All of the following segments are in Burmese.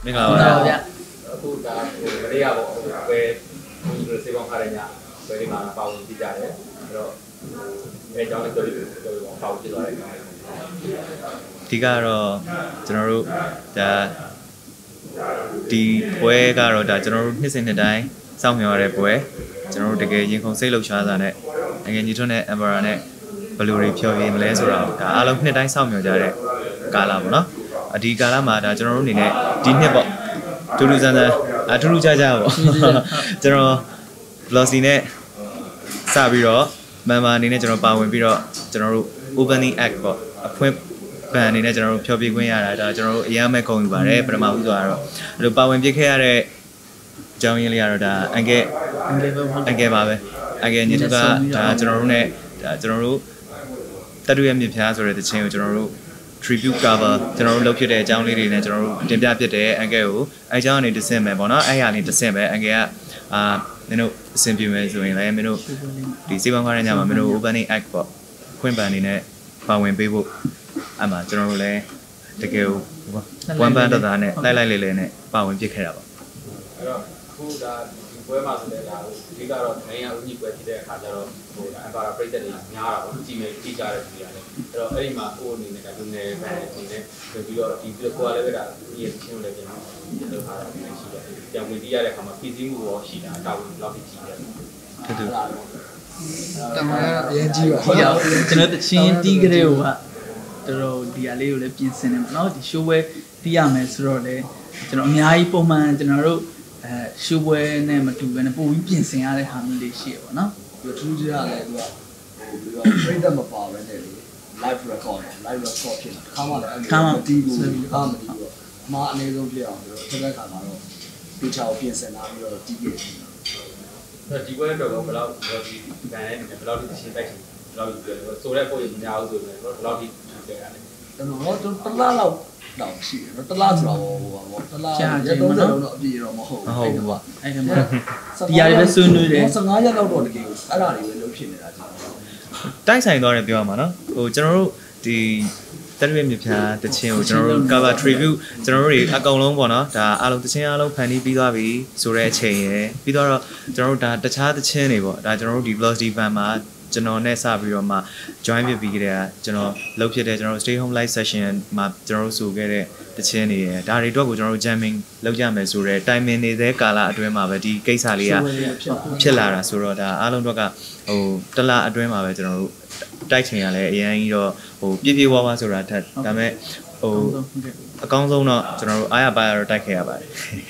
မင်္ဂလာပါဗျာအခုဒါမလေးရပေါ့ပဲဒီစေကောင်းခါရညာပဲဒီမှာပါဝင်ကြည့်ကြတယ်အဲ့တော့အဲကြောင့်လည်းပြောပါဦးဖြစ်သွားတယ်ဒီကတော့ကျွန်တော်တို့ဒါဒီပွဲကတော့ဒါကျွန်တော်တို့နှစ်စဉ်နှစ်တိုင်းစောင့်မျှော်ရတဲ့ပွဲကျွန်တော်တို့တကယ်ရင်ခုန်စိတ်လှုပ်ရှားတာနဲ့ငယ်ညီထွန်းနဲ့ Emperor နဲ့ဘယ်လိုတွေဖြော်ပြမလဲဆိုတော့ဒါအားလုံးနှစ်တိုင်းစောင့်မျှော်ကြတဲ့ကာလပေါ့နော်ဒီကာလမှာဒါကျွန်တော်တို့အနေနဲ့ဒီနှစ်ပေါ့ထူးထူးဆန်းဆန်းထူးထူးခြားခြားပေါ့ကျွန်တော် Velocity နဲ့စပြီးတော့ member အနေနဲ့ကျွန်တော်ပါဝင်ပြီးတော့ကျွန်တော်တို့ opening act ပေါ့အဖွင့်ဘန်အနေနဲ့ကျွန်တော်တို့ဖြောပြခွင့်ရတာဒါကျွန်တော်တို့အရင်မဲ့ခုံယူပါတယ်ပထမဦးဆိုတော့အဲ့လိုပါဝင်ပြခဲ့ရတဲ့အကြောင်းရင်းလေးကတော့ဒါအန်ကဲပါပဲအန်ကဲညီတို့ကဒါကျွန်တော်တို့ ਨੇ ဒါကျွန်တော်တို့တတူရဲ့မြစ်ဖျားဆိုတဲ့တခြင်းကိုကျွန်တော်တို့ tribute cover ကျွန်တော်တို့လုပ်ဖြစ်တဲ့အကြောင်းလေးတွေနဲ့ကျွန်တော်တို့တင်ပြဖြစ်တဲ့အန်ကဲကိုအဲအကြောင်းကနေတဆင့်ပဲပေါ့နော်အဲ့ဟာလေးတဆင့်ပဲအန်ကဲကမင်းတို့အဆင်ပြေမယ်ဆိုရင်လည်းမင်းတို့ဒီစေးပေါင်းကားတဲ့ညမှာမင်းတို့ opening act ပေါ့ခွင့်ပန်အနေနဲ့ပါဝင်ပေးဖို့အမှကျွန်တော်တို့လည်းတကယ်ကိုဝမ်ပန်တသားနဲ့လိုက်လေနဲ့ပါဝင်ပြစ်ခဲ့တာပါအဲ့တော့ခုဒါဒီပွဲမှာဆိုလည်းဒါအဓိကတော့နိုင်ငံဦးကြီးပွဲဖြစ်တဲ့အခါကျတော့ဟိုအန်ပါရာပြည်သက်တွေများတာပေါ့ကြည့်မယ်ကြည့်ကြတဲ့နေရာလေအဲ့တော့အဲ့ဒီမှာကိုယ်အနေနဲ့ကလူငယ်ပဲအနေနဲ့ပြီးတော့ဒီကိုယ်ကလည်းပဲဒါဒီရဲ့ချင်းလည်းပြန်လုပ်ထားတာရှိတယ်ပြန်ဝင်ကြည့်ရတဲ့အခါမှာပြည်စည်းမှုရောရှိတာတာဝန်ဘယ်လောက်ကြီးတယ်တူတူတမန်အရင်ကြီးပါကျွန်တော်တချင်းတီးကြတဲ့ဟိုကတော်တော်ဒီအလေးကိုလည်းပြင်ဆင်နေမှာเนาะဒီ show ပွဲတီးရမယ်ဆိုတော့လေကျွန်တော်အများကြီးပုံမှန်ကျွန်တော်တို့show ပွဲနဲ့မတူဘဲနဲ့ပိုပြီးပြင်ဆင်ရတဲ့ဟာမျိုးလေးရှိရပါเนาะဒီထူးခြားတယ်သူကဟိုပြီးတော့ပြိတ္တမပါဘဲနဲ့လေ live record ဖြစ်တာခါမှလည်းအဲ့လိုတီးဘူးခါမှတီးဘူးအမှားအနေဆုံးပြအောင်ပြီးတော့တစ်ခါခါမှာတော့ဒီချာကိုပြင်ဆင်လာပြီးတော့တီးခဲ့တယ်ဒီပွဲတော့ဘယ်လောက်ဒီဘန်နဲ့ဘယ်လောက်ဒီရှင်းတိုက်ဘယ်လောက်ပြောလို့ဆိုတဲ့ပုံရများအောင်ဆိုရင်ဘယ်လောက်ဒီပြောရတယ်ကျွန်တော်တလားလောက်တောင်ရှိတယ်တလားဆိုတော့ဟိုပါဗောတလားရ30လောက်တော့အပြည့်တော့မဟုတ်ဘူးအဲ့ဒါအဲ့ဒါဒီရပဲဆွေးနွေးတယ် 15ရက်လောက်တော့တကယ်အဲ့ဒါတွေပဲလုပ်ဖြစ်နေတာကျွန်တော်တိုက်ဆိုင်သွားတယ်ပြောရမှာနော်ဟိုကျွန်တော်တို့ဒီတရရဲ့မြဖြာတချင်းကိုကျွန်တော်တို့ cover tribute ကျွန်တော်တို့တွေအကောင်လုံးပေါ့နော်ဒါအားလုံးတချင်းအားလုံးဖန်တီးပြီးသွားပြီဆိုတဲ့အချိန်ရယ်ပြီးတော့ကျွန်တော်တို့ဒါတခြားတချင်းတွေပေါ့ဒါကျွန်တော်တို့ဒီ Velocity band မှာကျွန်တော်နဲ့စပြီးတော့မှ join ဖြစ်ပြီးကြတဲ့ကျွန်တော်လုပ်ဖြစ်တဲ့ကျွန်တော် stay home live session မှာကျွန်တော်တို့ဆိုခဲ့တဲ့တချင်းတွေရယ်ဒါတွေအတွက်ကိုကျွန်တော်တို့ jamming လုပ်ကြမယ်ဆိုတော့ timing နေတဲ့ကာလအတွင်းမှာပဲဒီကိစ္စလေးကဖြစ်လာတာဆိုတော့ဒါအားလုံးတော့ကဟိုတလအတွင်းမှာပဲကျွန်တော်တို့တိုက်ချင်ရလဲအရင်ကြီးတော့ဟိုပြည့်ဝဝဆိုတာထက်ဒါပေမဲ့ဟိုအကောင်းဆုံးတော့ကျွန်တော်တို့အားရပါရတော့တိုက်ခဲ့ရပါတယ်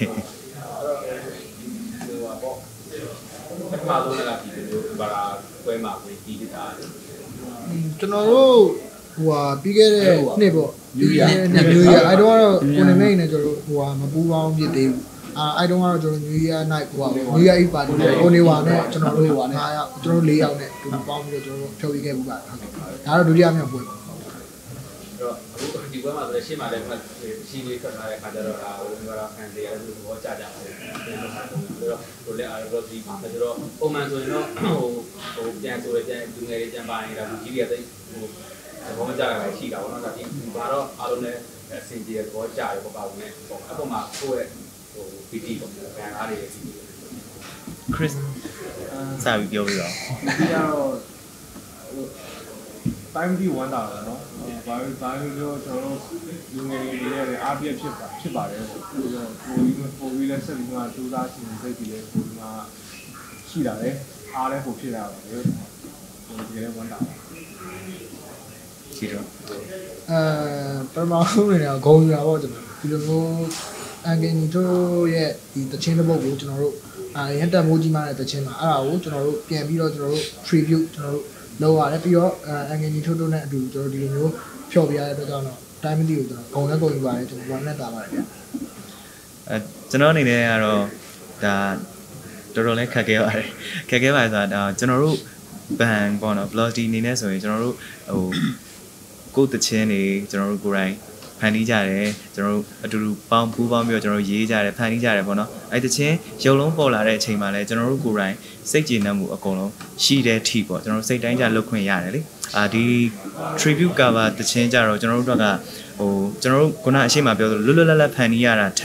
ပထမဆုံးကဒီလိုဘာလာပွဲမှာဝင်ပြီးတာကျွန်တော်တို့ဟိုဟာပြီးခဲ့တဲ့နှစ်ပေါ့New Year အဲ့တော့ကိုနေမိတ်နဲ့ကျွန်တော်တို့ဟိုဟာမပူပေါင်းဖြစ်သေးဘူးအဲ့တုန်းကတော့ကျွန်တော် New Year night ဟို New Year Eve party ကိုနေဝါနဲ့ကျွန်တော်တို့ဟို9ယောက်ကျွန်တော်4ယောက်နဲ့ဒီပေါင်းပြီးတော့ကျွန်တော်တို့ဖြုတ်ပြီးခဲ့မှုပါဟုတ်ကဲ့ဒါတော့ဒုတိယမြောက်ပွဲပေါ့တော့အခုဒီပွဲမှာဆိုရှေ့မှာလည်းရှင်းလေးထွက်လာတဲ့ခါကျတော့ဒါဟိုကတော့ခံရတဲ့လူဘောကြကြအောင်ပြန်လုပ်တာဆိုတော့ဟိုလည်းအားတော့ဒီမှာဆိုတော့ပုံမှန်ဆိုရင်တော့ဟိုပြန်ဆိုရပြန်လူငယ်တွေပြန်ပါနေတာလူကြီးတွေကတိတ်ဟိုဘောမကြတာရှိတာပေါ့နော်ဒါဒီဘာတော့အားလုံးလည်းအစင်ကြီးဘောကြရပေါ့ပါဝင်ပေါ့အပေါ်မှာကိုယ့်ရဲ့ဟို PT ပေါ့ခံအားတွေရှိတယ် Chris စာပြီးပြောပြီးတော့ဒီကတော့တိုင်းပြီးဝမ်းတာပဲเนาะဘာလို့ကျွန်တော်တို့လူငယ်တွေလည်းအားပြည့်ဖြစ်ပါတယ်ပေါ့ပြီးတော့ပိုပြီးလည်းဆက်ပြီးမှစူးစမ်းရှင်စိတ်ကြီးလည်းပိုပြီးမှရှိတာလေအားလည်းပိုဖြစ်လာပါတယ်ဒီလည်းဝမ်းတာပါရှိတော့ပထမဆုံးနေတော့ဂုံယူတာပေါ့ကျွန်တော်ဒီလိုမျိုးအန်ဂင်နီတို့ရဲ့ဒီတချင်းတစ်ပုဒ်ကိုကျွန်တော်တို့ရန်တက်မိုးကြီးမှတဲ့တချင်းမှာအဲ့ဒါကိုကျွန်တော်တို့ပြန်ပြီးတော့ကျွန်တော်တို့ tribute ကျွန်တော်တို့လုပ်ရတယ်ပြီးတော့အန်ဂင်နီတို့နဲ့အတူကျွန်တော်ဒီလိုမျိုးဖြော်ပြရတဲ့အတွက်ကြောင့်တော့ time မသိဘူးကျွန်တော်ဂုံယူပါတယ်ကျွန်တော်ဝမ်းနဲ့တာပါတယ်ဗျကျွန်တော်အနေနဲ့ကတော့ဒါတော်တော်လေးခက်ခဲပါတယ်ဆိုတာဒါကျွန်တော်တို့ဘန်ပေါ့နော် Velocity အနေနဲ့ဆိုရင်ကျွန်တော်တို့ဟိုကိုယ်တချင်းတွေကျွန်တော်တို့ကိုယ်တိုင်ဖန်တီးကြတယ်ကျွန်တော်တို့အတူတူပေါင်းပူးပေါင်းပြီးတော့ကျွန်တော်တို့ရေးကြတယ်ဖန်တီးကြတယ်ပေါ့နော်အဲ့တချင်းရုပ်လုံးပေါ်လာတဲ့အချိန်မှာလဲကျွန်တော်တို့ကိုယ်တိုင်စိတ်ကျေနပ်မှုအကုန်လုံးရှိတဲ့ ठी ပေါ့ကျွန်တော်တို့စိတ်တိုင်းကြလုပ်ခွင့်ရတယ်လေဒီ tribute cover တချင်းကြတော့ကျွန်တော်တို့ကဟိုကျွန်တော်တို့ခုနအရှိမပြောသလိုလွတ်လွတ်လပ်လပ်ဖန်တီးရတာထက်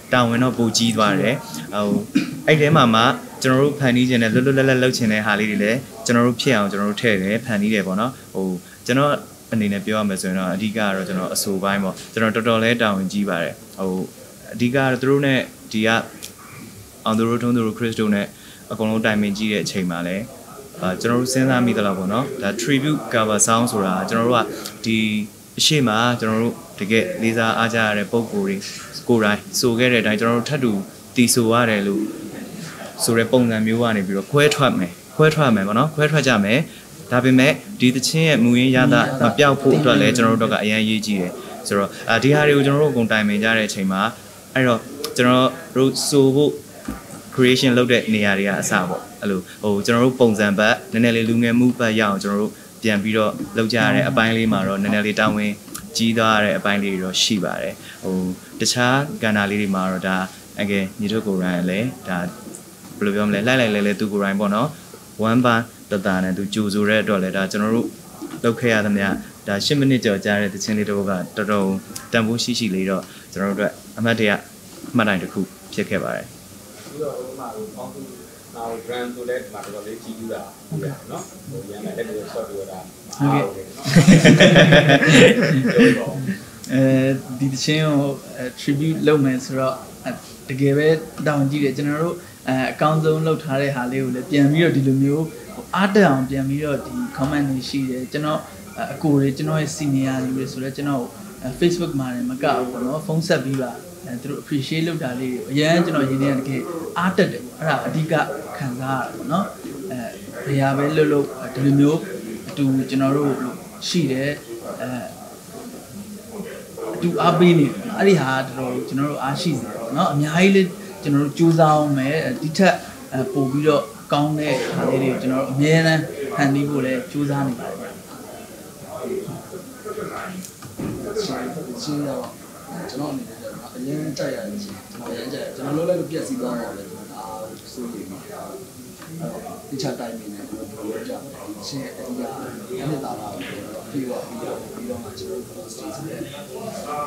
တာဝန်တော့ပိုကြီးသွားတယ်ဟိုအဲ့ထဲမှာကျွန်တော်တို့ဖန်တီးခြင်းနဲ့လွတ်လွတ်လပ်လပ်လုပ်ခြင်းတဲ့ဟာလေးတွေလည်းကျွန်တော်တို့ဖြစ်အောင်ကျွန်တော်တို့ထည့်တယ်ဖန်တီးတယ်ပေါ့နော်ဟိုကျွန်တော်အနေနဲ့ပြောရမယ်ဆိုရင်တော့အဓိကကတော့ကျွန်တော်အဆိုပိုင်းပေါ့ကျွန်တော်တော်တော်လေးတာဝန်ကြီးပါတယ်ဟိုအဓိကကတော့သူတို့နဲ့ဒီကအောင်သူတို့ထုံးသူတို့ခရစ်စတိုနဲ့အကုန်လုံးတိုင်ပင်ကြည့်တဲ့အချိန်မှာလည်းကျွန်တော်တို့စဉ်းစားမိသလားပေါ့နော်ဒါ tribute cover song ဆိုတာကျွန်တော်တို့ကဒီအရှိမကျွန်တော်တို့တကယ်လေးစားအားကြရတဲ့ပုံကိုယ်တွေကိုယ်တိုင်ဆိုခဲ့တဲ့အတိုင်းကျွန်တော်တို့ထပ်တူတီဆိုရတယ်လို့ဆိုတဲ့ပုံစံမျိုးကနေပြီးတော့ခွဲထွက်မယ်ပေါ့နော်ခွဲထွက်ကြမယ်ဒါပေမဲ့ဒီသချင်းရဲ့မူရင်းရတာမပြောက်ဖို့အတွက်လည်းကျွန်တော်တို့ကအရင်ရေးကြည့်တယ်ဆိုတော့ဒီဟာတွေကိုကျွန်တော်တို့အကုန်တိုင်ပင်ကြတဲ့အချိန်မှာအဲ့တော့ကျွန်တော်တို့ဆိုဖို့ creation လုပ်တဲ့နေရာတွေကအစပေါ့အဲ့လိုဟိုကျွန်တော်တို့ပုံစံဘက်နည်းနည်းလေးလူငယ်မှုဘက်ရအောင်ကျွန်တော်တို့ပြန်ပြီးတော့လုပ်ကြရတဲ့အပိုင်းလေးမှာတော့နည်းနည်းလေးတာဝန်ကြီးသွားတဲ့အပိုင်းလေးတွေတော့ရှိပါတယ်ဟိုတခြားကဏ္ဍလေးတွေမှာတော့ဒါအကယ်ညီတို့ကိုယ်တိုင်လည်းဒါဘယ်လိုပြောမလဲလိုက်လဲသူကိုယ်တိုင်ပေါ့နော် one bar တနဲ့သူကြိုဆိုတဲ့အတွက်လည်းဒါကျွန်တော်တို့လုပ်ခဲ့ရသမျှဒါ10မိနစ်ကျော်ကြားတဲ့သချင်းလေးတို့ကတော်တော်တန်ဖိုးရှိလေးတော့ကျွန်တော်တို့အတွက်အမှတ်တရမှတ်တိုင်တစ်ခုဖြစ်ခဲ့ပါတယ်ပြီးတော့ဟိုမှာပေါင်းစုနောက် brand ဆိုတဲ့မှာတော်တော်လေးကြီးပြတာဟုတ်ကဲ့နော်ဟိုရမ်းလည်းလက်တွေ short ပြောတာဟုတ်ကဲ့နော်ဒီတချင်းကို tribute လုပ်မယ်ဆိုတော့တကယ်ပဲတောင်းကြည့်တယ်ကျွန်တော်တို့အကောင်းဆုံးလုပ်ထားတဲ့ဟာလေးကိုလည်းပြန်ပြီးတော့ဒီလိုမျိုးအားတက်အောင်ပြန်ပြီးတော့ဒီ comment တွေရှိတယ်ကျွန်တော်အကိုတွေကျွန်တော်ရဲ့ senior တွေဆိုတော့ကျွန်တော် Facebook မှာလည်းမကဘူးပေါ့နော်ဖုန်းဆက်ပြီးပါသူတို့ appreciate လုပ်တာလေးတွေအရင်ကျွန်တော်ရင်းနေတကယ်အားတက်တယ်ပေါ့အဲ့ဒါအဓိကခံစားရတာပေါ့နော်ဘယ်ဟာပဲလို့ဒီလိုမျိုးအတူကျွန်တော်တို့ရှိတယ်အတူအားပေးနေအဲ့ဒီဟာတော်တော်ကျွန်တော်တို့အားရှိနေတယ်ပေါ့နော်အများကြီးလေးကျွန်တော်တို့ကြိုးစားအောင်မယ်ဒီထက်ပို့ပြီးတော့ကောင်းတဲ့ဟာလေးတွေကိုကျွန်တော်တို့အများနဲ့ဖန်တီးဖို့လည်းကြိုးစားနေပါတယ်ရှင်းတော့ကျွန်တော်အနေနဲ့အရင်ကြိုက်ရတယ်ကျွန်တော်အရင်ကြိုက်ကျွန်တော်လုံးလိုက်ပြက်စီးသွားတော့လေကျွန်တော်ဒါစိုးရိမ်နေတယ်ဒီချတိုင်းနေတယ်ကျွန်တော်ပြောကြတယ်ရှင်းအရာအဲ့ဒီတာလာပြီးတော့မှကျွန်တော်တို့ stage နဲ့ဒီခု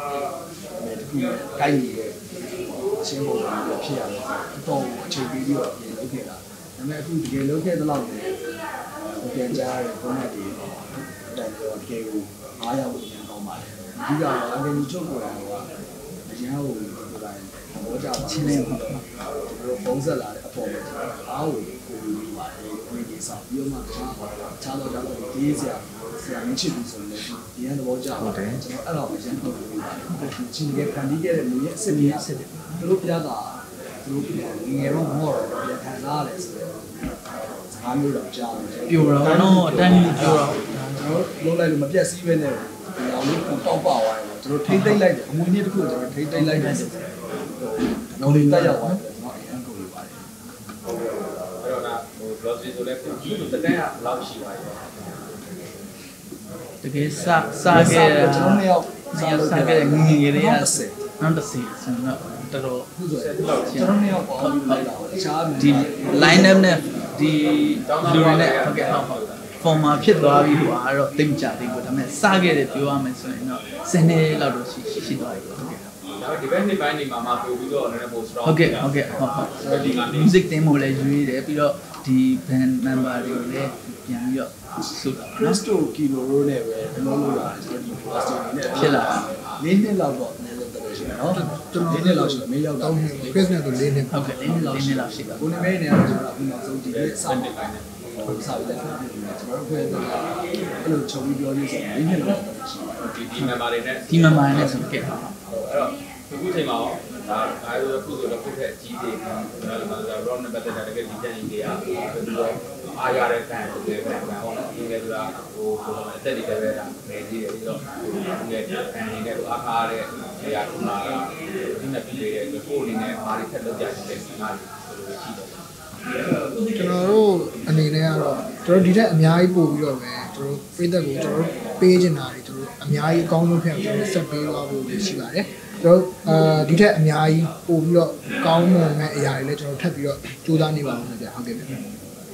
ကိုက်နေတဲ့ရှင်းဖို့ဖြစ်ရတယ်တော့အချိန်ပြီးတော့ပြင်လုပ်ခဲ့တာဒါပေမဲ့အခုတကယ်လုပ်ခဲ့သလောက်နဲ့ပြန်ကြားရတဲ့ format တွေတော့တကယ်ကိုအားရဖို့ပြန်ကောင်းပါတယ်ဒီကတော့အငယ်ကြီးချုပ်ပေါ်တာကအရင်ကဟိုတိုင်းဘောကြပါချင်းလေးပေါ့ကျွန်တော်ပုံဆက်လာတဲ့အပေါ်မှာအားကိုပြီးပါတယ်ဒီကိစ္စပြီးတော့မှတခြားတော့ဒီဆရာမင်းချစ်ပြီးဆိုရင်ဒီရန်ဘောကြပါတယ်ကျွန်တော်အဲ့တော့အရင်ပုံပြီးပါတယ်ချင်းကခံပြီးခဲ့တဲ့လူရဲ့အစ်စ်တွေသူတို့ပြတာသူတို့ငယ်တော့မော်တော့ပြန်ခံစားရတယ်ဆိုတော့စကားမျိုးတော့ကြားတယ်ပြိုတော့နော်အတန်းကြီးပြိုတော့ကျွန်တော်လုံးလိုက်လို့မပြတ်စည်းပဲနဲ့ဒီအောင်လေးတောက်ပါသွားတယ်ကျွန်တော်ထိမ့်သိမ့်လိုက်တယ်အမွေနည်းတစ်ခုကျွန်တော်ထိမ့်သိမ့်လိုက်တယ်နောက်လေးတက်ရောက်သွားတယ်ကျွန်တော်အရင်ကိုရပါတယ်အဲ့တော့ဒါဟို glossary ဆိုလဲဒီလိုတကယ်ကဘယ်လောက်ရှိပါလဲတကယ်စားခဲ့တာကျွန်တော်နှစ်ယောက်စားခဲ့တဲ့ငငယ်လေးကနောက်တစ်စီဆိုတော့တော်တော်ကျွန်တော်နှစ်ယောက်ပေါ့ပြီးလိုက်တာတခြားဒီ line up နဲ့ဒီလူတွေနဲ့ဟုတ်ကဲ့ဟုတ်formal ဖြစ်သွားပြီလို့အားတော့သိမကြသေးဘူးဒါပေမဲ့စခဲ့တယ်ပြောရမယ်ဆိုရင်တော့10နှစ်လောက်တော့ရှိသွားပြီဟုတ်ကဲ့ဒါပေမဲ့ဒီဘက်နှစ်ပိုင်းနေမှာမှပို့ပြီးတော့လည်းပို့ strong ဟုတ်ကဲ့ဟုတ်ဒီက music တင်ဖို့လည်းရွေးတယ်ပြီးတော့ဒီ band member တွေကိုလည်းပြန်ပြီးတော့ဆိုတာ Cristo Kilo ရိုးနဲ့ပဲလုံးလို့တာကျွန်တော်ဒီ poster နေနဲ့ဖြစ်လာ၄နှစ်လောက်တော့နည်းနည်းတော်ရှိတယ်နော်ကျွန်တော်၄နှစ်လောက်ရှိတယ်မင်းရောက်တော့ Chris နဲ့ဆို၄နှစ်ဟုတ်ကဲ့၄နှစ်လောက်ရှိပါကိုနေမဲနေတော့ကျွန်တော်အခုနောက်ဆုံးဒီနေ့စတင်ပိုင်းနဲ့ဟိုစာပြီးလက်ခံပြီးကျွန်တော်တို့ဖွဲ့တဲ့အဲ့လိုချုပ်ပြီးပြောလို့ဆိုရင်၄နှစ်လောက်ရှိပါတယ်ဒီ member တွေနဲ့ဒီ member တွေနဲ့ဆိုကြည့်ပါအဲ့တော့အခုချိန်မှာဒါအားလုံးခုဆိုတော့ခုထက်အကြီးတွေကျွန်တော်တို့ round နဲ့ပတ်သက်တဲ့တကယ်ဒီကျန်ကြီးတွေကပြီးတော့အားရတဲ့ခံတကယ်ခံဟောဒီလေဆိုတာဟိုအသက်တွေလည်းပဲဒါနေကြီးတယ်ပြီးတော့ဒီလေခံနေတဲ့အားအားတဲ့နေရာခုနကဒီနေ့ပြည်တဲ့ကိုအနေနဲ့ဘာတွေထက်လုပ်ကြတယ်ဒီမှာရှိတယ်ကျွန်တော်တို့အနေနဲ့ကတော့ကျွန်တော်ဒီထက်အများကြီးပို့ပြီးတော့ပဲကျွန်တော်ပြည်သက်ကိုကျွန်တော်တို့ပေးချင်တာတွေကျွန်တော်အများကြီးအကောင်းဆုံးဖြစ်အောင်ကျွန်တော်ဆက်ပေးသွားဖို့ရှိပါတယ်ကျွန်တော်ဒီထက်အများကြီးပို့ပြီးတော့ကောင်းမွန်တဲ့အရာတွေလည်းကျွန်တော်ထပ်ပြီးတော့ကြိုးစားနေပါဦးမယ်ဗျဟုတ်ကဲ့ဗျ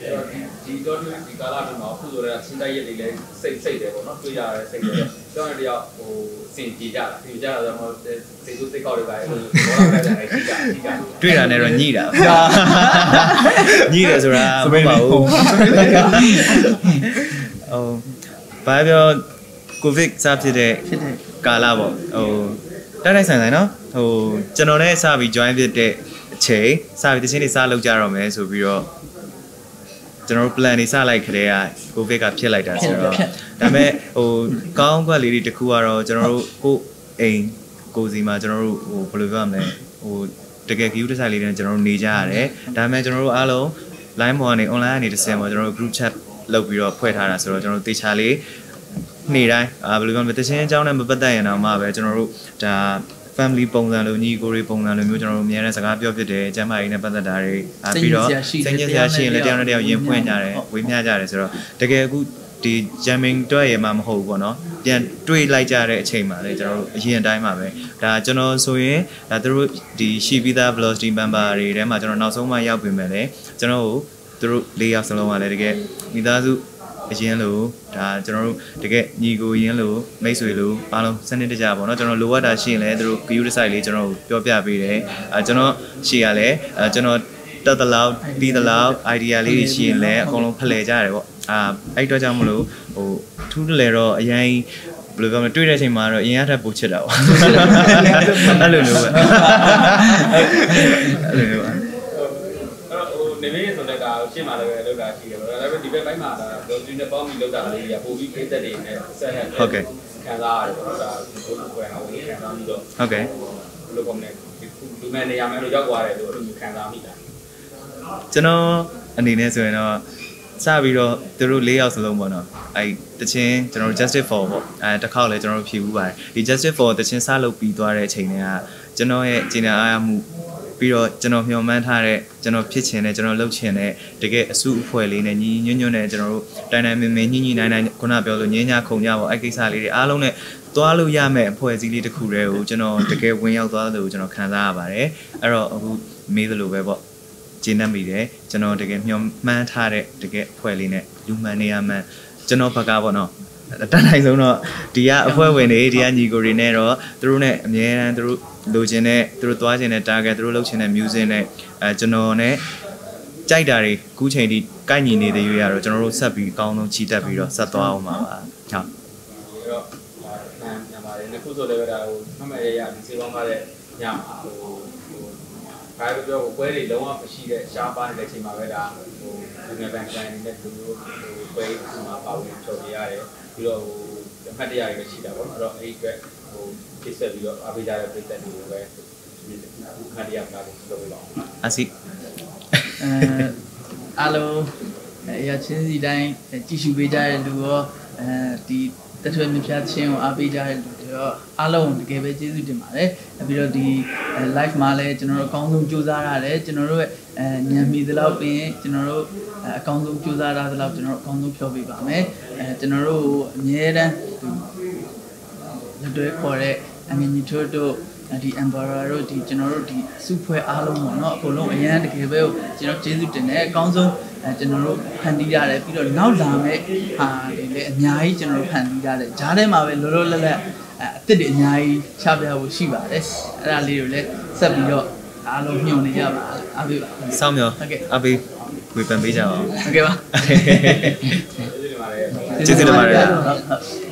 ဒီတော့ဒီကာလာမှာအခုဆိုတော့စဉ်းစားရက်တွေလည်းစိတ်တယ်ပေါ့နော်တွေ့ရတယ်စိတ်တယ်ကျောင်းတယောက်ဟိုစင်ကြည့်ကြတာဒီကြတော့ဟိုစိတ်စိတ်ကောက်တွေပါလေဘောလုံးလည်းလည်းကြည့်ကြတွေ့တာနဲ့တော့ညှိတာညှိတယ်ဆိုတာမဟုတ်ပါဘူးဘာပြောကိုဗစ်စဖြစ်တဲ့ကာလပေါ့ဟိုတိုက်ဆိုင်နော်ဟိုကျွန်တော်လည်းစပြီး join ဖြစ်တဲ့အချိန်စပြီးတချင်းတွေစလုပ်ကြတော့မယ်ဆိုပြီးတော့ကျွန်တော်တို့ plan တွေစလိုက်ခတဲ့ကကိုဗစ်ကဖြစ်လိုက်တာဆိုတော့ဒါပေမဲ့ဟိုကောင်းကွက်လေးတွေတခုကတော့ကျွန်တော်တို့ကိုအိမ်ကိုစီမှာကျွန်တော်တို့ဟိုဘယ်လိုပြောရမလဲဟိုတကယ် queue တစ်ဆိုင်လေးနဲ့ကျွန်တော်တို့နေကြရတယ်ဒါပေမဲ့ကျွန်တော်တို့အားလုံး line ပေါ်ကနေ online ကနေတစ်ဆင့်ပေါ်ကျွန်တော်တို့ group chat လုပ်ပြီးတော့ဖွဲ့ထားတာဆိုတော့ကျွန်တော်တို့တေချာလေးနေ့တိုင်းဘယ်လိုပြောမလဲတချင်းအကြောင်းနဲ့မပတ်သက်ရင်တော့မှပဲကျွန်တော်တို့ဒါ family ပုံစံလိုညီကိုတွေပုံစံလိုမျိုးကျွန်တော်တို့အများနဲ့စကားပြောဖြစ်တယ်ကျမ်းမာရေးနဲ့ပတ်သက်တာတွေပြီးတော့စိတ်ညစ်စရာရှိရင်လည်းတယောက်နဲ့တယောက်ရင်ဖွင့်ကြတယ်ဝေမျှကြတယ်ဆိုတော့တကယ်အခုဒီ jamming တွေ့ရမှာမဟုတ်ဘူးပေါ့နော်ပြန်တွေ့လိုက်ကြတဲ့အချိန်မှာလည်းကျွန်တော်တို့အရင်တိုင်းမှာပဲဒါကျွန်တော်ဆိုရင်ဒါသူတို့ဒီရှိပြီးသား velocity member တွေထဲမှာကျွန်တော်နောက်ဆုံးမှရောက်ပြင်မယ်လေကျွန်တော်တို့သူတို့၄ယောက်စလုံးကလည်းတကယ်မိသားစုအရင်လို့ဒါကျွန်တော်တို့တကယ်ညီကိုရင်းလို့မိတ်ဆွေလို့အားလုံးစနစ်တကျပေါ့နော်ကျွန်တော်လိုအပ်တာရှိရင်လည်းသူတို့ queue တစ်ဆိုင်လေးကျွန်တော်ပြောပြပေးတယ်ကျွန်တော်ရှိရလဲကျွန်တော်တက်တလောက်ပြီးတလောက် idea လေးတွေရှိရင်လည်းအကုန်လုံးဖလှယ်ကြတယ်ပေါ့အဲ့တော့ကြောင့်မလို့ဟိုထူးတလဲတော့အရင်ဘယ်လိုပြောမလဲတွေ့တဲ့အချိန်မှာတော့အရင်ကထပ်ပိုချစ်တာပေါ့အဲ့လိုမျိုးပဲအဲ့လိုမျိုးနေမင်းဆိုတဲ့ကရှင်းမှာလည်းလောက်တာရှိတယ်ပေါ့ဒါပေမဲ့ဒီဘက်ပိုင်းမှာဒါဒေါ်ဂျူနဲ့ပေါင်းပြီးလောက်တာလေးကပို့ပြီးကိစ္စတွေနဲ့ဆက်ဟက်ဟုတ်ကဲ့ခံစားရတယ်ပေါ့ဒါဘုရားကွယ်အောင်ခံစားပြီးတော့ဟုတ်ကဲ့ဘယ်လိုကောမလဲဒီမဲ့နေရာမှာလို့ရောက်သွားတယ်လို့အဲ့လိုခံစားမိတာကျွန်တော်အနေနဲ့ဆိုရင်တော့စပြီးတော့သူတို့၄ယောက်စလုံးပေါ့နော်အဲ့တချင်းကျွန်တော် justice for ပေါ့တစ်ခေါက်လည်းကျွန်တော်ဖြေဘူးပါတယ်ဒီ justice for တချင်းစလုပ်ပြီးသွားတဲ့အချိန်တွေကကျွန်တော်ရဲ့ကျင်နာအားရမှုပြီးတော့ကျွန်တော်မျှော်မှန်းထားတဲ့ကျွန်တော်ဖြစ်ချင်တဲ့ကျွန်တော်လုပ်ချင်တဲ့တကယ်အစုအဖွဲ့လေးနဲ့ညီညွတ်ညွတ်နဲ့ကျွန်တော်တို့တိုင်တိုင်မင်မင်ညှိညှိနိုင်နိုင်ခုနပြောလို့ငင်းညာခုံကြပေါ့အဲ့ကိစ္စလေးတွေအားလုံးနဲ့သွားလို့ရမယ့်အဖွဲ့အစည်းလေးတစ်ခုတည်းကိုကျွန်တော်တကယ်ဝင်ရောက်သွားလို့ကျွန်တော်ခံစားရပါတယ်အဲ့တော့အခုမေးသလိုပဲပေါ့ကျင်းတတ်မိတယ်ကျွန်တော်တကယ်မျှော်မှန်းထားတဲ့တကယ်အဖွဲ့လေးနဲ့လူမှန်နေရမှန်ကျွန်တော်ဘက်ကပေါ့နော်တန်းနိုင်ဆုံးတော့ဒီကအဖွဲ့ဝင်တွေဒီကညီကိုတွေနဲ့တော့သူတို့နဲ့အများအားသူတို့လိုချင်တဲ့သူတို့သွားချင်တဲ့ target သူတို့လုပ်ချင်တဲ့ music နဲ့ကျွန်တော်နဲ့ကြိုက်တာတွေခုချိန်ထိကိုက်ညီနေတဲ့ရွေးရတော့ကျွန်တော်တို့ဆက်ပြီးအကောင်းဆုံးချီတက်ပြီးတော့ဆက်သွားအောင်ပါဟုတ်အဲ့တော့ညပါတယ်နှစ်ခုဆိုလည်းပဲဒါဟိုမှတ်မှတ်ရဒီစေပေါင်းပါတဲ့ညမှာဟိုဘာပဲပြောပွဲတွေလုံးဝမရှိတဲ့ရှားပါတဲ့အချိန်မှာပဲဒါဟိုဒီနေ့ပိုင်းတိုင်းနဲ့သူတို့ဟိုပွဲမှာပါဝင်ဖြောပြရတယ်ပြီးတော့ဟိုအမှတ်တရတွေရှိတာပေါ့နော်အဲ့တော့အဲ့ဒီအတွက်ဟိုပြည့်စက်ပြီးတော့အားပေးကြတဲ့ပြည်သက်တွေကိုပဲဒီမှတ်တရပါလို့ပြောပြပါအောင်အစီအားလုံးရချင်းစီတိုင်းကြည့်ရှုပေးကြတဲ့လူရောဒီတထွေမြဖြတ်ချင်းကိုအားပေးကြတဲ့လူတွေရောအားလုံးတကယ်ပဲကျေးဇူးတင်ပါတယ်ပြီးတော့ဒီ live မှာလည်းကျွန်တော်တို့အကောင်းဆုံးကြိုးစားရတယ်ကျွန်တော်တို့ရဲ့ညံမီသလောက်ပြင်ကျွန်တော်တို့အကောင်းဆုံးကြိုးစားတာသလောက်ကျွန်တော်တို့အကောင်းဆုံးဖြောပေးပါမယ်ကျွန်တော်တို့အမြဲတမ်းလက်တွဲခေါ်တဲ့အငင်းကြီးတို့ဒီ Emperor တို့ဒီကျွန်တော်တို့ဒီစုဖွဲ့အားလုံးပေါ့နော်အကုန်လုံးအရန်တကယ်ပဲကျွန်တော်ကျေးဇူးတင်တယ်အကောင်းဆုံးကျွန်တော်တို့ဖန်တီးရတယ်ပြီးတော့နောက်လာမဲ့ဟာတွေလည်းအများကြီးကျွန်တော်တို့ဖန်တီးရတယ်ဂျားထဲမှာပဲလောလောလတ်လတ်အစ်စ်တွေအများကြီးချပြဖို့ရှိပါတယ်အဲ့ဒါလေးတွေလည်းဆက်ပြီးတော့အားလုံးညှို့နေကြပါအားပေးပါစောင့်မျှော်အားပေးဝေဖန်ပေးကြအောင်ဟုတ်ကဲ့ပါကျေးဇူးတင်ပါတယ်ကျေးဇူးတင်ပါတယ်